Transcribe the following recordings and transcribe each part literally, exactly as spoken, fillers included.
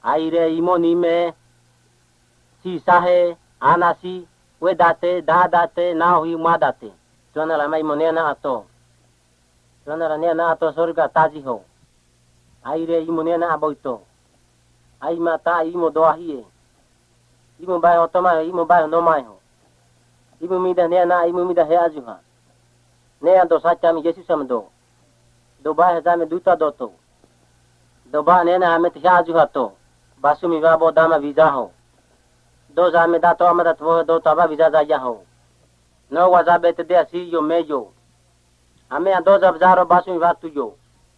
aire imonime si sahe anasi wedate dadate nahi madate tuana la mai monena ato tuana la nena ato sorga taji ho aire imonena aboito ai mata imo doahie imo bai otoma imo bai no mai ho imo mida nena imo mida he ajuha ne ando sacha mi Yesus amdo do bai zame duta doto do ba nena amet he ajuha to basu mi babo dama visa ho do zame dato amadat wo do taba visa jaya ho no wazabe te de asi yo mejo ame ando zab zaro basu mi vatu yo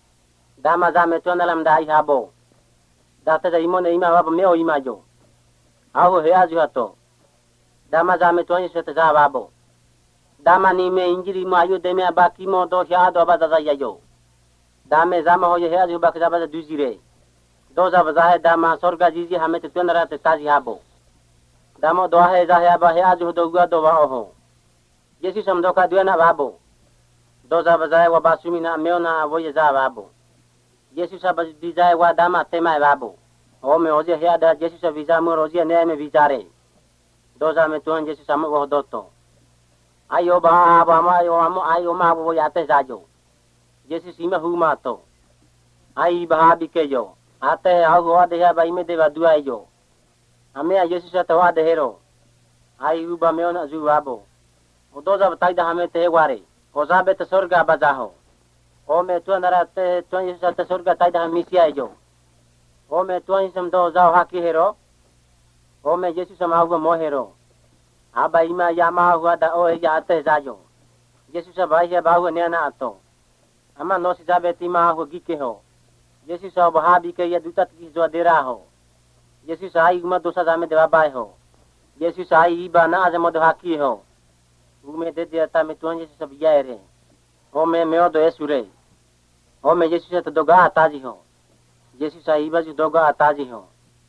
dama zame tuana lam dai habo data za imone ima babo meo ima jo aho he ajuha to dama zame tuani sete za babo dama ni me injiri ma ayo de me baki mo do sha do ba za yo dame zama ho ye he ajuha bak za ba duzire do za ba he dama sorga jiji hame te tuana rate taji habo damo do he za he ba he ajuha do gua do ba ho Yesus samdo ka duana babo do za ba za wa basumi na meona wo ye za babo Yesus sa di za wa dama tema babo o me oje he ada Yesus sa visa mo roje ne me visare do za me tuan Yesus sam wo doto ayo ba ba ma ayo amo ayo ma wo ya te za jo Yesus ima hu ma to ai ba bi ke jo ate au wa de ha ba ime de ba duai jo ame Yesus sa to wa de hero ai u ba meona zu babo o do za tai da hame te ware o za be te sorga bazaho o me tuan ra te tuan Yesus sa te sorga tai da misia jo o me tuan sam do za ha ki hero o me Yesus sam au mo hero aba ima ya ma hu da o ya te za jo Yesus sa ba ya ba hu ne na to ama no si za be ti ma hu gi ke ho Yesus sa ba ha bi ke ya dutat ki zo de ra ho Yesus ai ma dosa za me de ba bai ho Yesus ai ba na za mo de ha ki ho ume de de ta me tuan Yesus sa ya re o me me o do esure o me Yesus sa to doga ataji ho Yesus ai ba ju doga ataji ho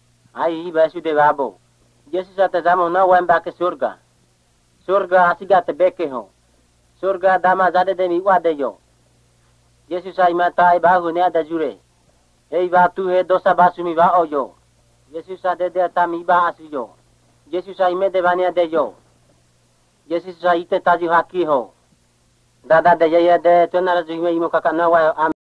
ai ba su de babo Yesus sa te zamo na wan ba ke surga surga asiga te beke ho surga dama zade de mi wa de yo Yesus ai mata ai ba hu ne ada jure ei ba tu he dosa basu mi ba o yo Yesus sa de de ta mi ba asu yo Yesus ai me de bania de yo Yesus sa ite taji haki ho dada de ye de tonara ju me imo kaka na wa